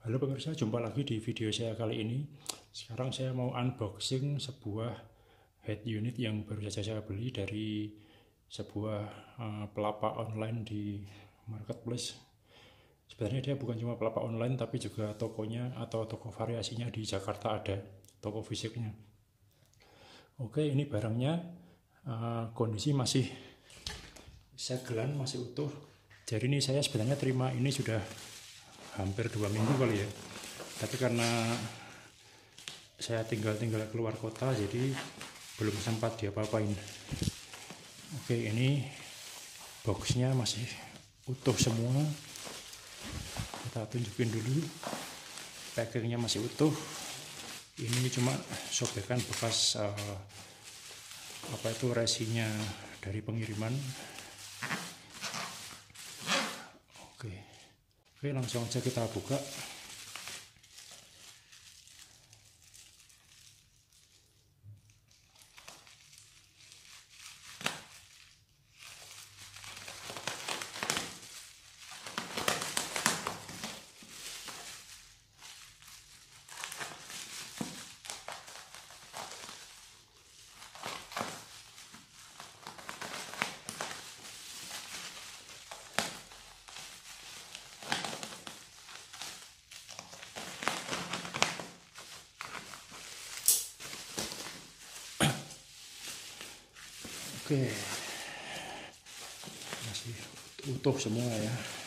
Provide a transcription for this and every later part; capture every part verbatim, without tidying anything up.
Halo pemirsa, jumpa lagi di video saya kali ini. Sekarang saya mau unboxing sebuah head unit yang baru saja saya beli dari sebuah uh, pelapak online di marketplace. Sebenarnya dia bukan cuma pelapak online, tapi juga tokonya atau toko variasinya di Jakarta ada, toko fisiknya. Oke, ini barangnya uh, kondisi masih segelan, masih utuh. Jadi ini saya sebenarnya terima ini sudah hampir dua minggu kali ya, tapi karena saya tinggal-tinggal keluar kota jadi belum sempat diapa-apain. Oke, ini boxnya masih utuh semua, kita tunjukin dulu. Packingnya masih utuh. Ini cuma sobekan bekas uh, apa itu resinya dari pengiriman. Oke Oke, langsung aja kita buka. Oke, masih utuh semua ya.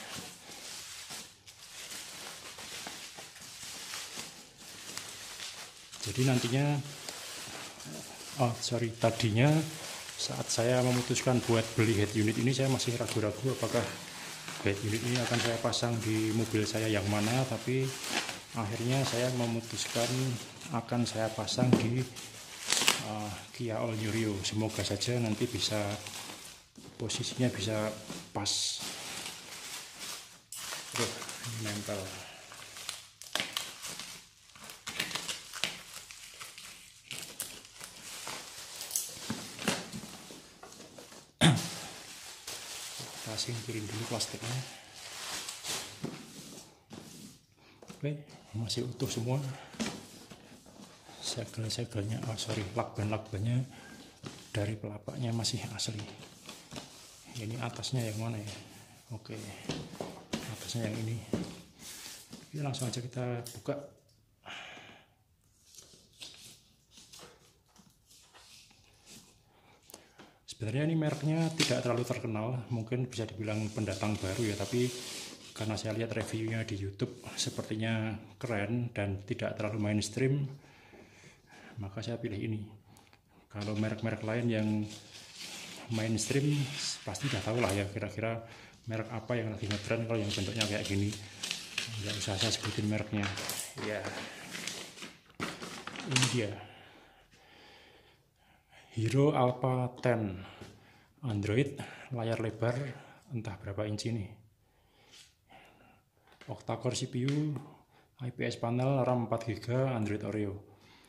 Jadi nantinya, oh sorry, tadinya saat saya memutuskan buat beli head unit ini, saya masih ragu-ragu apakah head unit ini akan saya pasang di mobil saya yang mana, tapi akhirnya saya memutuskan akan saya pasang di Uh, Kia All New Rio. Semoga saja nanti bisa posisinya bisa pas. Tuh, nempel. Kita singkirin dulu plastiknya. Oke, masih utuh semua. Segel-segelnya, oh sorry, lakban-lakbannya dari pelapaknya masih asli. Ini atasnya yang mana ya? Oke, atasnya yang ini. Ini langsung aja kita buka. Sebenarnya ini mereknya tidak terlalu terkenal, mungkin bisa dibilang pendatang baru ya, tapi karena saya lihat reviewnya di YouTube sepertinya keren dan tidak terlalu mainstream, maka saya pilih ini. Kalau merek-merek lain yang mainstream pasti udah tahu lah ya kira-kira merek apa yang lagi ngetren. Kalau yang bentuknya kayak gini nggak usah saya sebutin mereknya ya. Ini dia Hero Alpha sepuluh Android, layar lebar entah berapa inci nih, octa-core C P U, I P S panel, RAM empat giga, Android Oreo.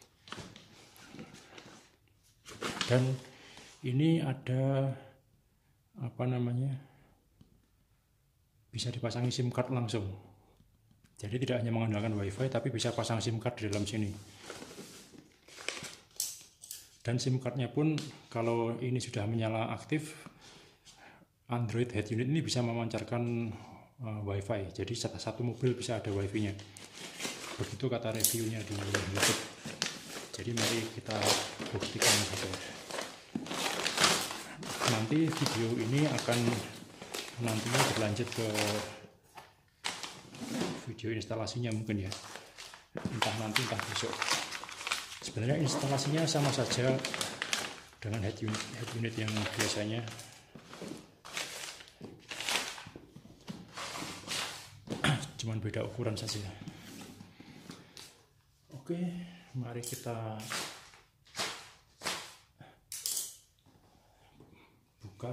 Dan ini ada apa namanya, bisa dipasangi SIM card langsung. Jadi tidak hanya mengandalkan WiFi, tapi bisa pasang SIM card di dalam sini. Dan SIM cardnya pun kalau ini sudah menyala aktif, Android head unit ini bisa memancarkan uh, WiFi. Jadi satu mobil bisa ada WiFi-nya. Begitu kata reviewnya di YouTube. Jadi mari kita buktikan saja. Nanti video ini akan nantinya berlanjut ke video instalasinya mungkin ya, entah nanti entah besok. Sebenarnya instalasinya sama saja dengan head unit, head unit yang biasanya. Cuman beda ukuran saja. Oke, mari kita buka.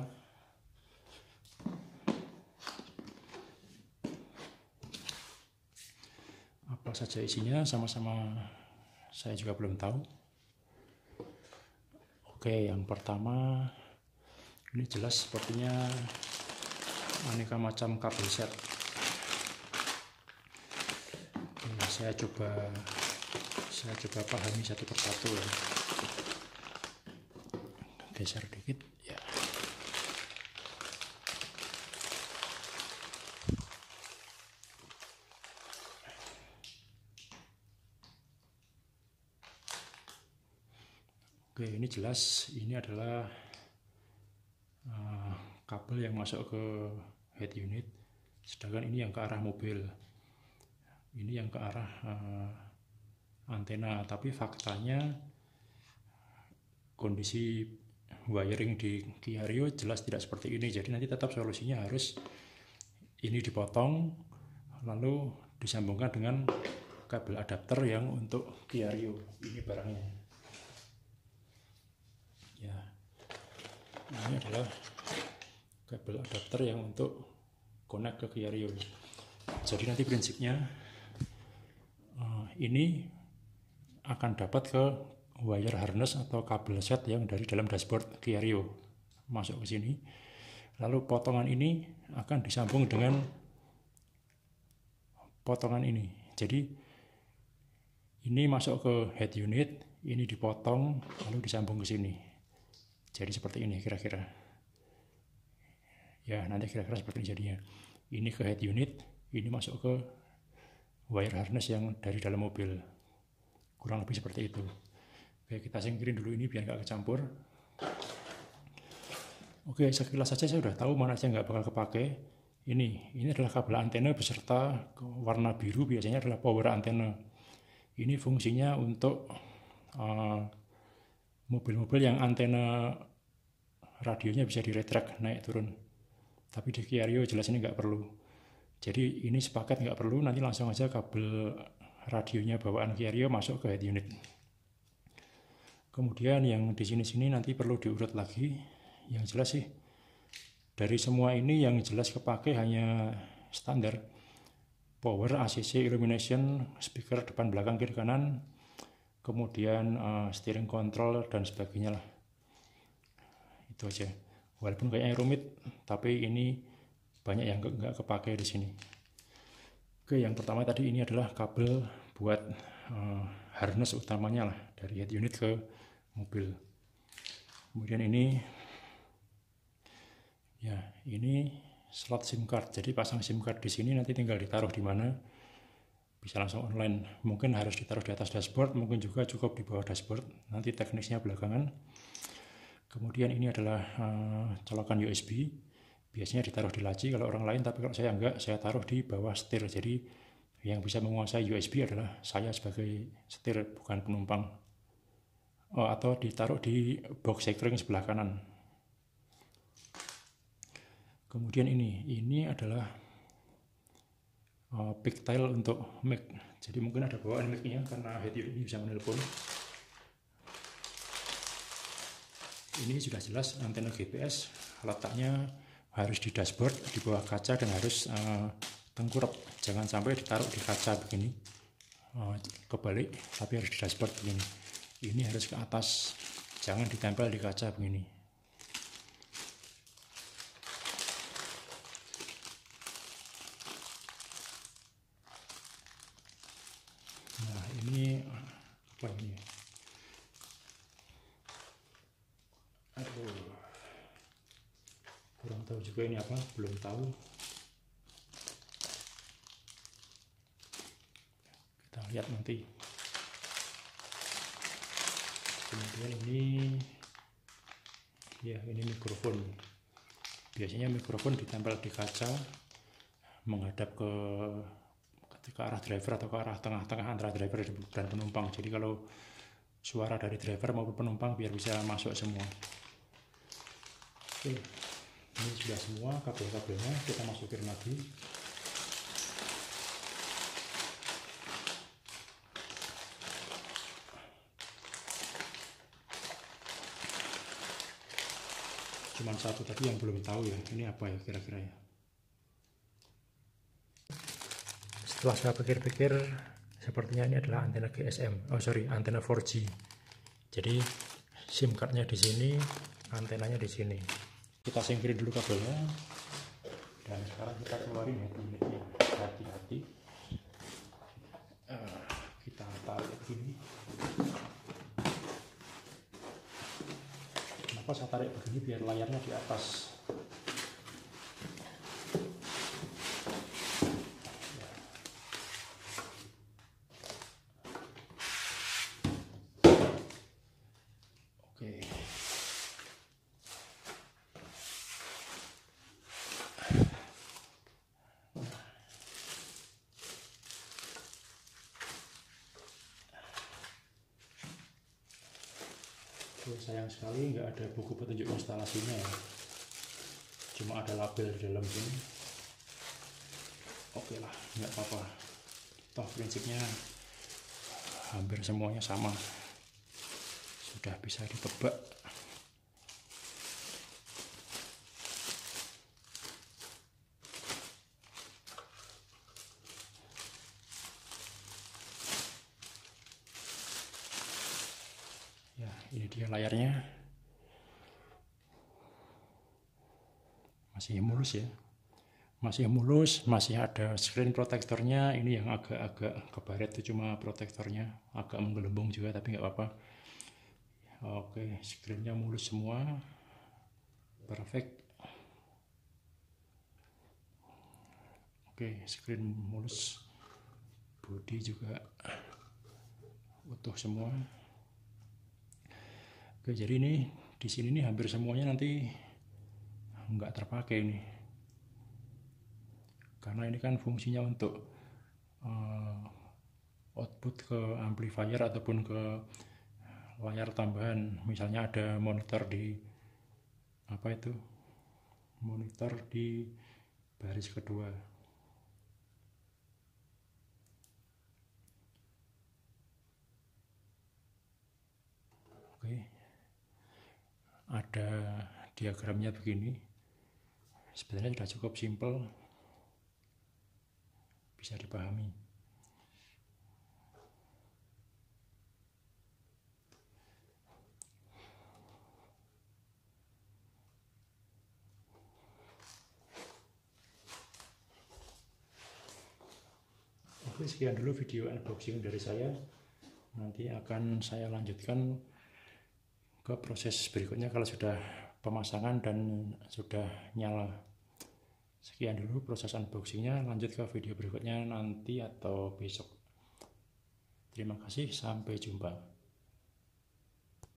Apa saja isinya sama-sama saya juga belum tahu. Oke, yang pertama ini jelas sepertinya aneka macam kabel set. Oke, saya coba saya coba pahami satu persatu ya. Geser dikit ya. Oke, ini jelas ini adalah uh, kabel yang masuk ke head unit, sedangkan ini yang ke arah mobil, ini yang ke arah uh, antena. Tapi faktanya kondisi wiring di Kia Rio jelas tidak seperti ini. Jadi nanti tetap solusinya harus ini dipotong lalu disambungkan dengan kabel adapter yang untuk Kia Rio. Ini barangnya ya, ini adalah kabel adapter yang untuk connect ke Kia Rio. Jadi nanti prinsipnya uh, ini akan dapat ke wire harness atau kabel set yang dari dalam dashboard Kia Rio masuk ke sini. Lalu potongan ini akan disambung dengan potongan ini. Jadi ini masuk ke head unit, ini dipotong lalu disambung ke sini. Jadi seperti ini kira-kira. Ya, nanti kira-kira seperti ini jadinya. Ini ke head unit, ini masuk ke wire harness yang dari dalam mobil. Kurang lebih seperti itu. Oke, kita singkirin dulu ini biar nggak kecampur. Oke, sekilas saja saya sudah tahu mana saja nggak bakal kepake. Ini, ini adalah kabel antena beserta warna biru, biasanya adalah power antena. Ini fungsinya untuk uh, mobil-mobil yang antena radionya bisa diretract naik turun. Tapi di Kia Rio jelas ini nggak perlu. Jadi ini sepakat nggak perlu, nanti langsung aja kabel radionya bawaan Kia Rio masuk ke head unit. Kemudian yang di sini-sini nanti perlu diurut lagi. Yang jelas sih dari semua ini yang jelas kepake hanya standar power, A C C, illumination, speaker depan belakang kiri kanan, kemudian uh, steering control dan sebagainya lah. Itu aja. Walaupun kayaknya rumit, tapi ini banyak yang nggak kepake di sini. Oke, yang pertama tadi ini adalah kabel buat uh, harness utamanya lah dari head unit ke mobil. Kemudian ini, ya ini slot SIM card. Jadi pasang SIM card di sini nanti tinggal ditaruh di mana. Bisa langsung online, mungkin harus ditaruh di atas dashboard, mungkin juga cukup di bawah dashboard, nanti teknisnya belakangan. Kemudian ini adalah uh, colokan U S B, biasanya ditaruh di laci kalau orang lain, tapi kalau saya enggak, saya taruh di bawah setir. Jadi yang bisa menguasai U S B adalah saya sebagai setir, bukan penumpang. Oh, atau ditaruh di box sekring sebelah kanan. Kemudian ini, ini adalah Uh, pigtail untuk mic. Jadi mungkin ada bawaan mic-nya karena head unit ini bisa menelpon. Ini sudah jelas antena G P S, letaknya harus di dashboard di bawah kaca dan harus uh, tengkurap. Jangan sampai ditaruh di kaca begini, uh, kebalik, tapi harus di dashboard begini. Ini harus ke atas, jangan ditempel di kaca begini. Nah, ini apa ini? Aduh, kurang tahu juga ini apa, belum tahu. Kita lihat nanti. Kemudian ini, ya ini mikrofon. Biasanya mikrofon ditempel di kaca menghadap ke ke arah driver atau ke arah tengah-tengah antara driver dan penumpang. Jadi kalau suara dari driver maupun penumpang biar bisa masuk semua. Oke, ini sudah semua kabel-kabelnya, kita masukin lagi. Cuman satu tadi yang belum tahu ya, ini apa ya kira-kira ya. Setelah saya pikir-pikir, sepertinya ini adalah antena G S M. Oh sorry, antena empat G. Jadi SIM cardnya di sini, antenanya di sini. Kita singkirin dulu kabelnya. Dan sekarang kita keluarin ya unitnya. Hati-hati. Uh. begini. Kenapa saya tarik begini? Biar layarnya di atas. Oke. Oh, sayang sekali nggak ada buku petunjuk instalasinya ya, cuma ada label di dalam sini. Oke lah, nggak apa-apa, toh prinsipnya hampir semuanya sama, sudah bisa ditebak. Ya, ini dia layarnya. Masih mulus ya. Masih mulus, masih ada screen protectornya. Ini yang agak-agak kebaret itu cuma protektornya, agak menggelembung juga tapi nggak apa-apa. Oke, screennya mulus semua. Perfect. Oke, screen mulus. Bodi juga utuh semua. Oke, jadi ini di sini nih hampir semuanya nanti nggak terpakai nih, karena ini kan fungsinya untuk uh, output ke amplifier ataupun ke layar tambahan. Misalnya ada monitor di apa itu monitor di baris kedua. Oke, ada diagramnya begini. Sebenarnya sudah cukup simpel, bisa dipahami. Oke, sekian dulu video unboxing dari saya. Nanti akan saya lanjutkan ke proses berikutnya kalau sudah pemasangan dan sudah nyala. Sekian dulu proses unboxingnya, lanjut ke video berikutnya nanti atau besok. Terima kasih, sampai jumpa.